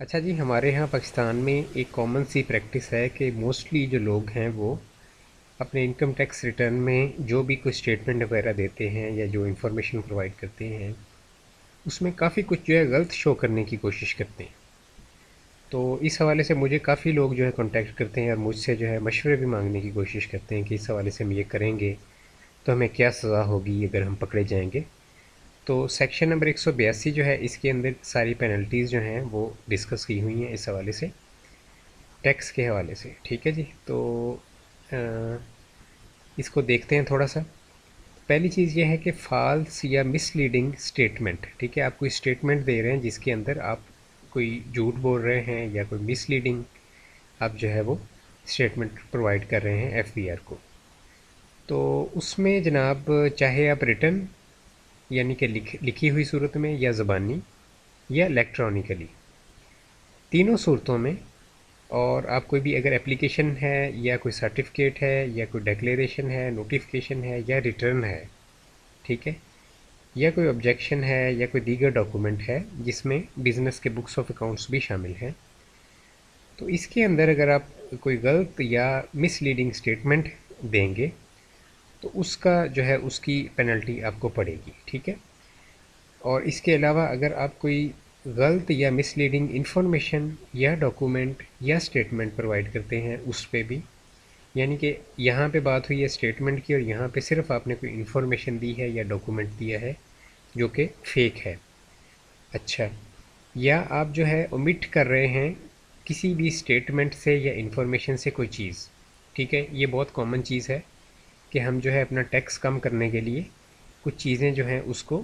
अच्छा जी, हमारे यहाँ पाकिस्तान में एक कॉमन सी प्रैक्टिस है कि मोस्टली जो लोग हैं वो अपने इनकम टैक्स रिटर्न में जो भी कोई स्टेटमेंट वगैरह देते हैं या जो इंफॉर्मेशन प्रोवाइड करते हैं उसमें काफ़ी कुछ जो है गलत शो करने की कोशिश करते हैं। तो इस हवाले से मुझे काफ़ी लोग जो है कांटेक्ट करते हैं और मुझसे जो है मशवरे भी मांगने की कोशिश करते हैं कि इस हवाले से हम ये करेंगे तो हमें क्या सज़ा होगी अगर हम पकड़े जाएंगे। तो सेक्शन नंबर 182 जो है इसके अंदर सारी पेनल्टीज़ जो हैं वो डिस्कस की हुई हैं इस हवाले से, टैक्स के हवाले से। ठीक है जी, तो अ, इसको देखते हैं थोड़ा सा। पहली चीज़ ये है कि फ़ाल्स या मिसलीडिंग स्टेटमेंट। ठीक है, आप कोई स्टेटमेंट दे रहे हैं जिसके अंदर आप कोई झूठ बोल रहे हैं या कोई मिसलीडिंग आप जो है वो स्टेटमेंट प्रोवाइड कर रहे हैं एफबीआर को। तो उसमें जनाब चाहे आप रिटर्न यानी कि लिखी हुई सूरत में या ज़बानी या इलेक्ट्रॉनिकली, तीनों सूरतों में। और आप कोई भी अगर एप्लीकेशन है या कोई सर्टिफिकेट है या कोई डिक्लेरेशन है, नोटिफिकेशन है या रिटर्न है, ठीक है, या कोई ऑब्जेक्शन है या कोई दीगर डॉक्यूमेंट है जिसमें बिज़नेस के बुक्स ऑफ अकाउंट्स भी शामिल हैं, तो इसके अंदर अगर आप कोई गलत या मिसलीडिंग स्टेटमेंट देंगे तो उसका जो है उसकी पेनल्टी आपको पड़ेगी। ठीक है, और इसके अलावा अगर आप कोई गलत या मिसलीडिंग इंफॉर्मेशन या डॉक्यूमेंट या स्टेटमेंट प्रोवाइड करते हैं उस पे भी, यानी कि यहाँ पे बात हुई है स्टेटमेंट की और यहाँ पे सिर्फ आपने कोई इन्फॉर्मेशन दी है या डॉक्यूमेंट दिया है जो कि फ़ेक है। अच्छा, या आप जो है ओमिट कर रहे हैं किसी भी स्टेटमेंट से या इन्फॉर्मेशन से कोई चीज़। ठीक है, ये बहुत कॉमन चीज़ है कि हम जो है अपना टैक्स कम करने के लिए कुछ चीज़ें जो हैं उसको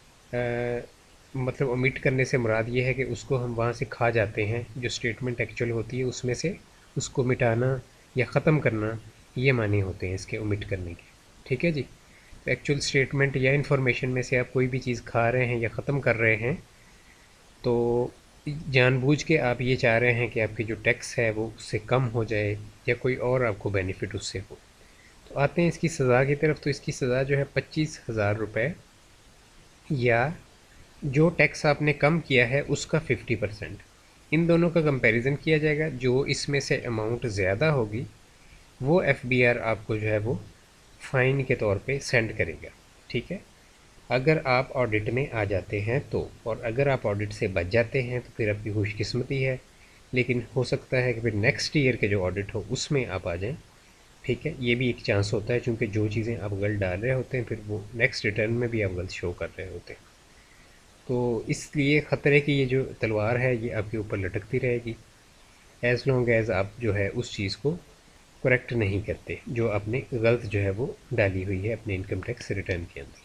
मतलब ओमिट करने से मुराद ये है कि उसको हम वहाँ से खा जाते हैं, जो स्टेटमेंट एक्चुअल होती है उसमें से उसको मिटाना या ख़त्म करना, ये माने होते हैं इसके ओमिट करने के। ठीक है जी, तो एक्चुअल स्टेटमेंट या इन्फॉर्मेशन में से आप कोई भी चीज़ खा रहे हैं या ख़त्म कर रहे हैं तो जानबूझ के आप ये चाह रहे हैं कि आपकी जो टैक्स है वो उससे कम हो जाए या कोई और आपको बेनिफिट उससे हो। तो आते हैं इसकी सज़ा की तरफ। तो इसकी सज़ा जो है 25,000 रुपये या जो टैक्स आपने कम किया है उसका 50%, इन दोनों का कंपैरिजन किया जाएगा। जो इसमें से अमाउंट ज़्यादा होगी वो एफबीआर आपको जो है वो फ़ाइन के तौर पे सेंड करेगा। ठीक है, अगर आप ऑडिट में आ जाते हैं तो, और अगर आप ऑडिट से बच जाते हैं तो फिर आपकी खुशकिस्मती है, लेकिन हो सकता है कि फिर नेक्स्ट ईयर के जो ऑडिट हो उसमें आप आ जाएं। ठीक है, ये भी एक चांस होता है क्योंकि जो चीज़ें आप गलत डाल रहे होते हैं फिर वो नेक्स्ट रिटर्न में भी आप गलत शो कर रहे होते हैं। तो इसलिए ख़तरे की ये जो तलवार है ये आपके ऊपर लटकती रहेगी एज़ लॉन्ग एज़ आप जो है उस चीज़ को करेक्ट नहीं करते जो आपने गलत जो है वो डाली हुई है अपने इनकम टैक्स रिटर्न के अंदर।